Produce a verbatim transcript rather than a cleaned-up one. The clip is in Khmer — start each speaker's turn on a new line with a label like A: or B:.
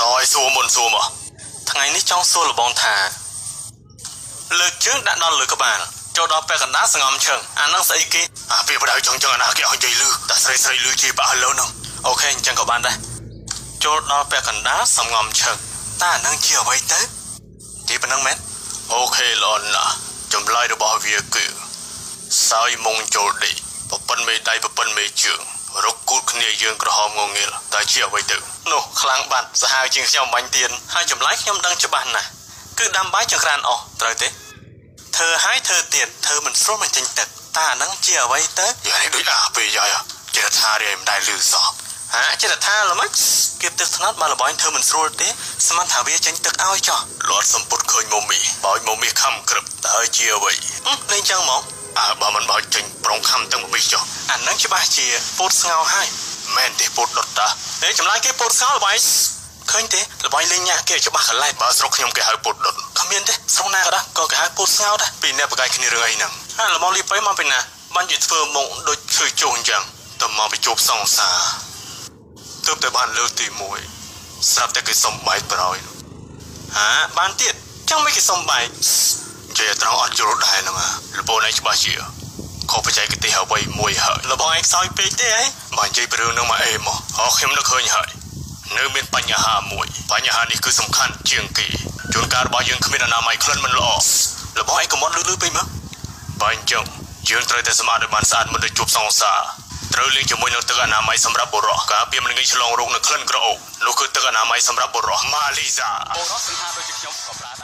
A: តឲ្យសួរមុនសួរមកថ្ងៃនេះចង់សួរលបងថាលើកជើងដាក់ដល់លើក្បាលចូលដល់ពេលកណ្ដាលសងំឈឹងអានឹងស្អីគេអាវាបដៅចង់ចឹងអាណាគេឲ្យនិយាយលឺតែស្រីស្រីលឺជាបើលើនោះអូខេអញ្ចឹងក៏បានដែរចូលដល់ពេលកណ្ដាលសងំឈឹងតើអានឹងជាអ្វីទៅទីប៉ុណ្ណឹងមែនអូខេល្អណាស់ចម្លើយរបស់វាគឺសោយមុងចូលដេកប្រពន្ធមេដៃប្រពន្ធមេជើងរកគូតគ្នាយើងក្រហមងងៀលតែជាអ្វីទៅនោះខ្លាំងបាត់សាហាវជាងខ្ញុំបាញ់ទៀនហើយចម្លើយខ្ញុំដឹងច្បាស់ណាស់គឺដាំបាយចង្ក្រានអស់ត្រូវទេធ្វើឲ្យធ្វើទៀតធ្វើមិនស្រួលមិនចេញទឹកតើអានឹងជាអ្វីទៅយ៉ាងនេះដូចអាពេលយាយចេះថារៀនមិនដែលលឺសោះហាចេះថាល្មិចគៀបទឹកថ្នត់បើលបាយធ្វើមិនស្រួលទេស្មានថាវាចេញទឹកឲ្យចោះលាត់សំពុតឃើញមុំមីបោចមុំមីខំក្រឹបតើជាអ្វីលេងចឹងមកអើបើមិនបោចចេញប្រងខំទាំងមុំមីចោះអានឹងច្បាស់ជាពោតស្ងោហើយមែនទេពោតដុតតាតែចម្លើយគេពោតស្ងោលបាយឃើញទេលបាយលេងញ៉ាគេច្បាស់កន្លែងបើស្រុកខ្ញុំគេហៅពោតដុតគ្មានទេស្រុកណាក៏ដែរក៏គេហៅពោតស្ងោដែរពីអ្នកបកាយគ្នារឿងអីហ្នឹងហើយលមកលីបៃមកពីណាបានជាធ្វើមកដូចធ្វើជោអញ្ចឹងតើមកពីជប់សង្សារទើបតែបានលើកទីមួយស្រាប់តែគេសុំបែកប្រយហាបានទៀតចឹងមិនគេសុំបែកនិយាយត្រង់អត់យល់ដែរហ្នឹងលបងឯងច្បាស់ជាខុសបច្ចេកទេសអ្វីមួយហើយលបងឯងខ្សោយពេកទេហ៎បើនិយាយពីរឿងហ្នឹងមកអេមកអស់ខ្ញុំនឹកឃើញហើយនៅមានបញ្ហាមួយបញ្ហានេះគឺសំខាន់ជាងគេជួនកាលរបស់យើងគ្មានអនាម័យក្លិនមិនល្អលបងឯងកុំអត់លឺលឺពេកមកបើអញ្ចឹងយើងត្រូវតែសម្អាតឲ្យបានស្អាតមុននឹងជួបសង្សារត្រូវលេងជាមួយនឹងទឹកអនាម័យសម្រាប់បុរសការពារមិនងាយឆ្លងរោគនៅក្លិនក្រអូបនោះគឺទឹកអនាម័យសម្រាប់បុរសម៉ាលីសាបុរសសង្ហាដូចជាខ្ញុំក៏ប្រើ